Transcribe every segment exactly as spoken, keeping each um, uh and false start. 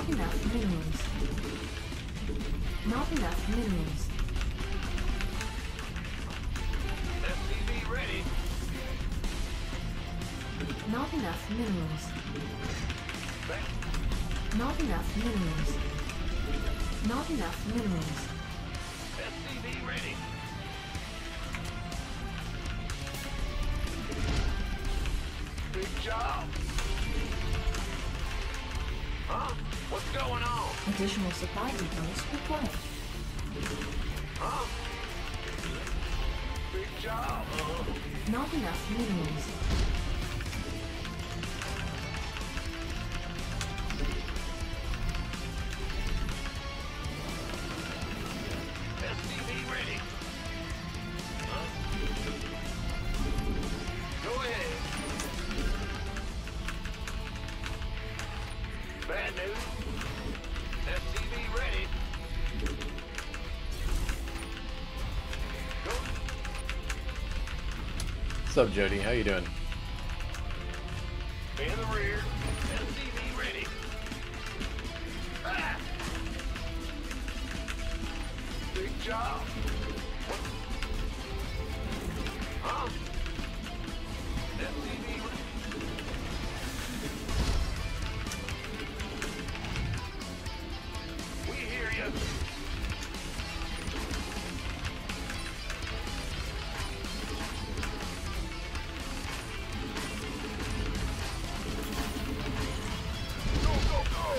Not enough minerals. Not enough minerals. S C V ready. Not enough minerals. Not enough minerals. Not enough minerals. S C V ready. Big job. Huh? What's going on? Additional supply depots required. Huh? Big job. Uh, Not enough minerals. S C V ready. Huh? Go ahead. Bad news. S C V ready. Go. What's up, Jody? How you doing? In the rear. S C V ready. Ah! Big job. What? Huh? S C V ready. We hear you. Go, go, go!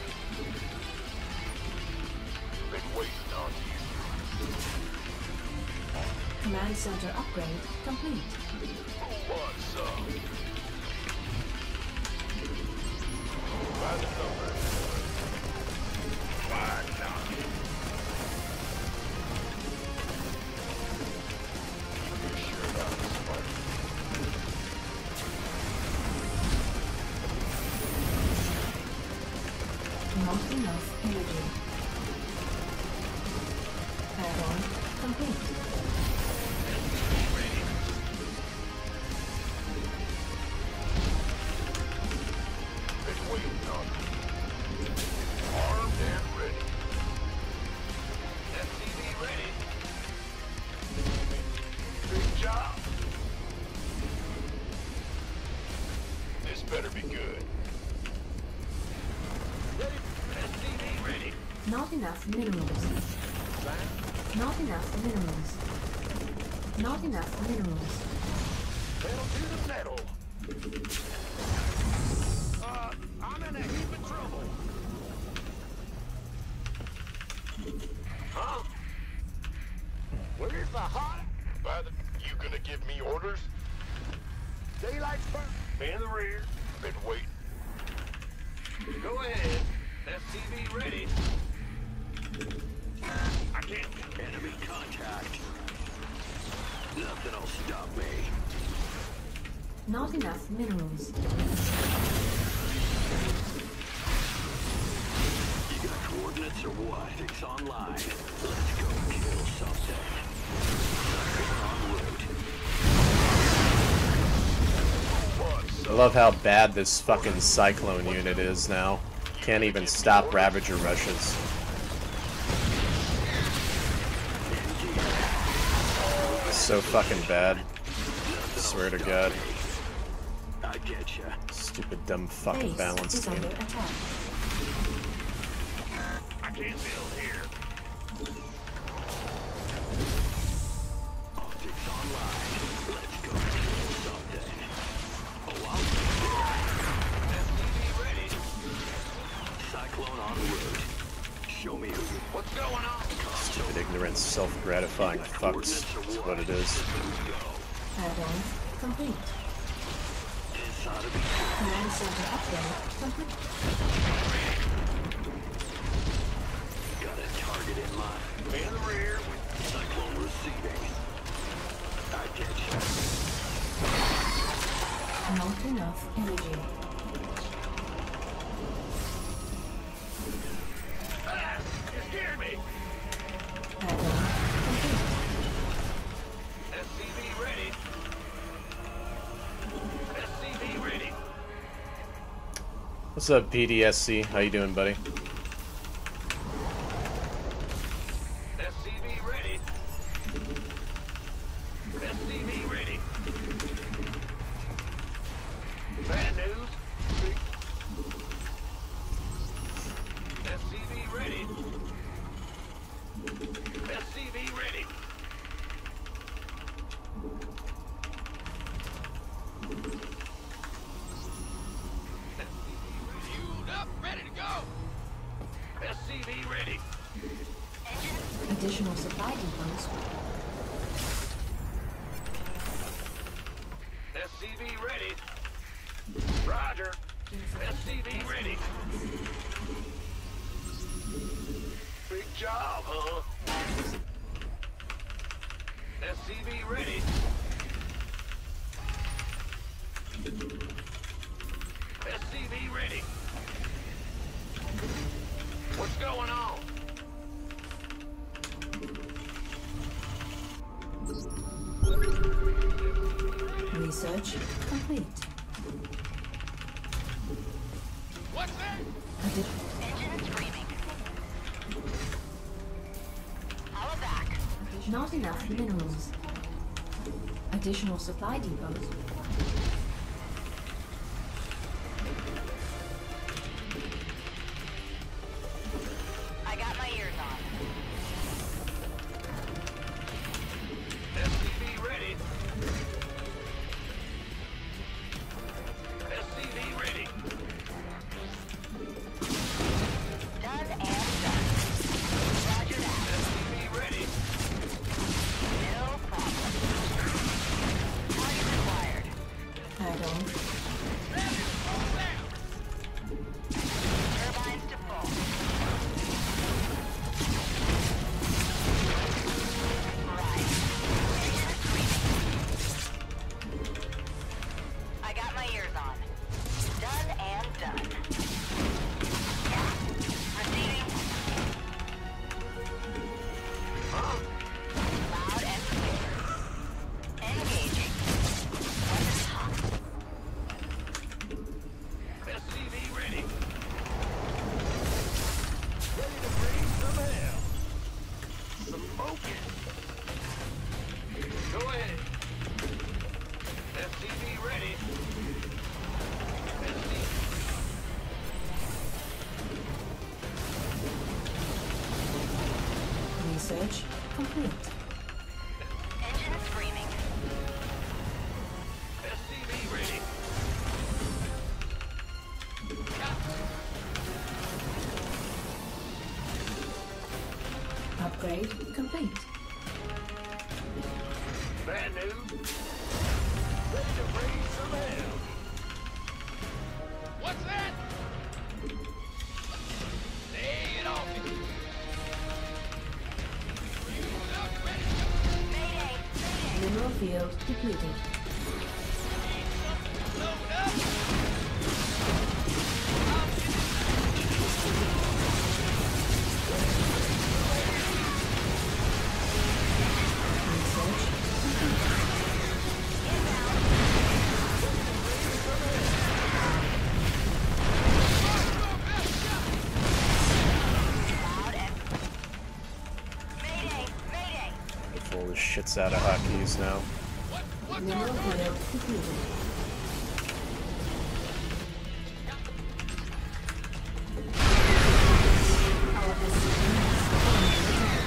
Been waiting on you. Command center upgrade complete. What's up? By the number. Why not? You sure about this one? Not enough energy. Add-on complete. Ready. Been waiting on you. Armed and ready. S C V ready. Big job. This better be good. Ready? S C V ready. Not enough minerals. Not enough minerals. Not enough minerals. Pedal to the metal. Uh, I'm in a heap of trouble. Huh? Where's the hot? By the... You gonna give me orders? Daylight's burn. In the rear. Been waiting. Go ahead. S C V ready. I can't... Enemy contact. Nothing'll stop me. Not enough minerals. You got coordinates or what? It's online. Let's go kill something. On route. I love how bad this fucking Cyclone unit is now. Can't even stop Ravager rushes. So fucking bad. Swear to God. I get ya. Stupid dumb fucking Base balance is team. under attack. I can't build here. Optics online. Let's go kill something. Oh, I'll S C V ready. Cyclone en route. Show me who you... What's going on? Stupid ignorant, self-gratifying fucks. That's what it is. Add-on complete. This ought to be... Command center upgrade complete. Got a target in mind. In the rear. Cyclone receiving. I get you. Not enough energy. Ah, you scared me. Add-on complete. S C V ready. S C V ready. What's up, P D S C? How you doing, buddy? S C V ready. S C V ready. Bad news. S C V ready. S C V ready. Fueled up, ready to go. S C V ready. Additional supply depots. S C V ready. Roger. S C V ready. Big job, huh? S C V ready. S C V ready. What's going on? Research complete. What's that? Addi Engine screaming. Power back. Not enough minerals. Additional supply depots. I got my ears on. S C V ready. S C V ready. Done and done. Roger that. S C V ready. No problem. Target acquired. Add-on. Turbines to full. Right. Engine screaming. I got my ears on. Done and done. Yeah. Receiving. Loud and clear. Engaging. Weapons hot. S C V ready. Ready to bring some hell. Smoking. Go ahead. S C V ready. S C V. Research complete. Engine screaming. S C V ready. Upgrade complete. Bad news. Ready to bring some hell. What's that? Lay it off me. Fueled up, ready to go. Mayday. Mayday. Mineral field depleted. Load up. Research Loud and... Mayday. Mayday. Pull the shits out of hotkeys now. mineral field depleted. Our facility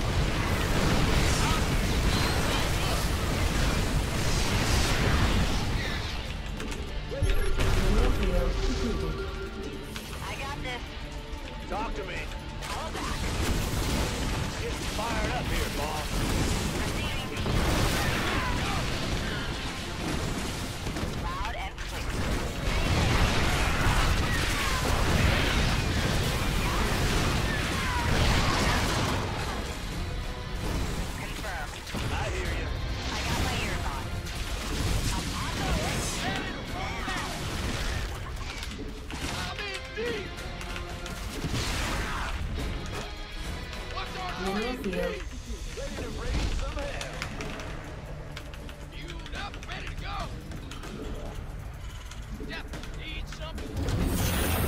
mineral field depleted. I got this. Talk to me. All back. Getting fired up here, boss. Receiving. Loud and clear. Confirmed. I hear you. I got my ears on. I'm on the way. I'm in deep. What's our Mineral field ready to bring some hell. Fueled up, ready to go. Yep, need something.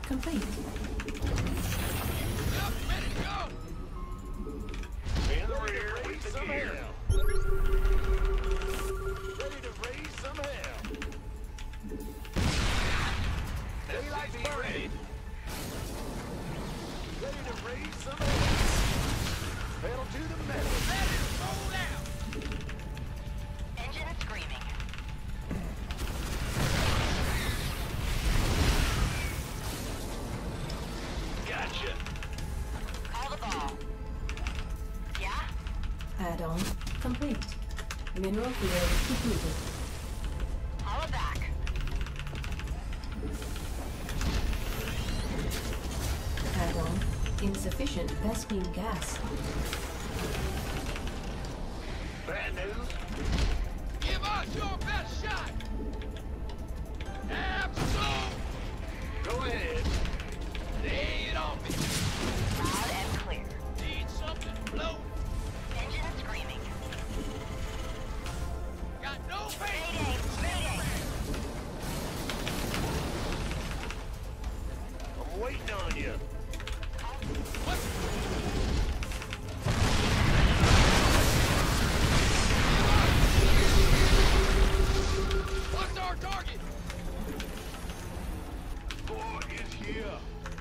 complete. In the rear, with the gear. Ready to raise some hell. Daylight's burning. Ready to raise some hell. Pedal to the metal. Let it roll out. Engine screaming. Gotcha. Call the ball. Yeah? Add-on complete. Mineral field depleted. Call it back. Add-on insufficient Vespene gas. Bad news. Give us your best shot! Absolutely! Go ahead. Lay it on me! Loud and clear. Need something float? Engine screaming. Got no faith! Mayday! Mayday! I'm waiting on you. What? What's our target? Boy is here.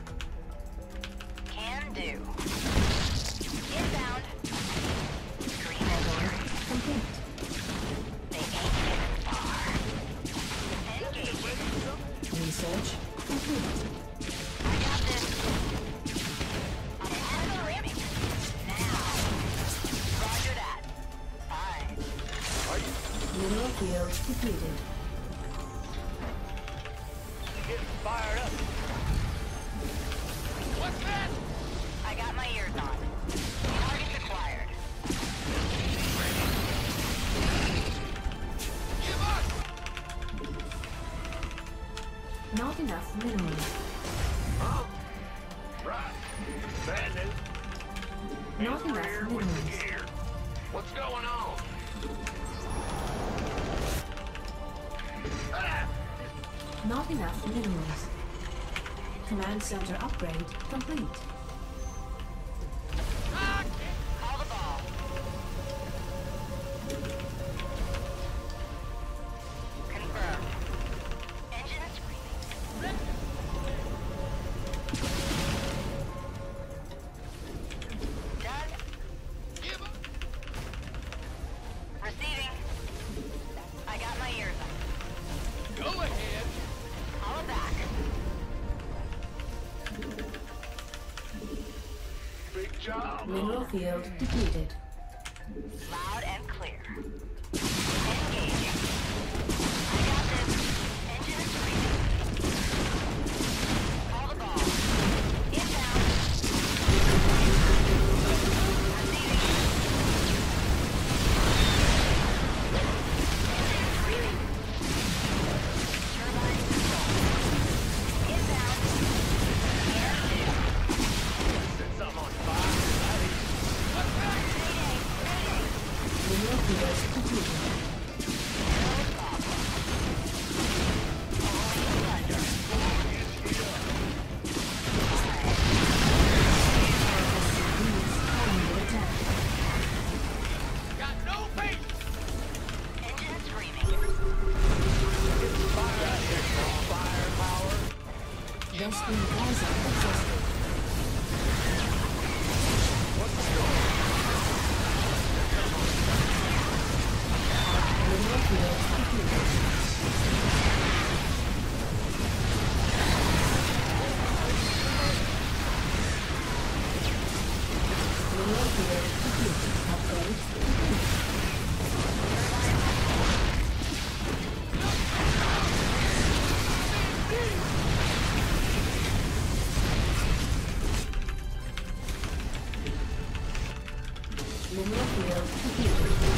Can do. Inbound. Scream Add-on and complete. They ain't getting far. Engaging. Research complete. I got this. I'm screaming. Now. Roger that. Fine. Mineral field depleted. Getting fired up. What's that? I got my ears on. Targets acquired. Give us! Not enough minerals. Huh? Right. Bad news. Not In the enough rear with the minerals. gear. What's going on? Ah! Not enough minerals. Command center upgrade complete. I can't. Call the ball. Confirmed. Engine screaming. Done. Give us! Receiving. I got my ears on. Go ahead! Call it back. Big job. Mineral field depleted. Loud and clear. Engaging. I got this. Engine screaming. Call the ball. Inbound. Receiving. Engine screaming. Turbine control. Inbound. Air two. Set some on fire. What's that? Mayday. Mayday. Mineral field depleted. No problem. Only thunder. These under attack. Got no faith! Engine screaming. Firepower. Vespene gas exhausted. Mineral field depleted. Mineral field depleted. Upgrade complete. Mineral field depleted.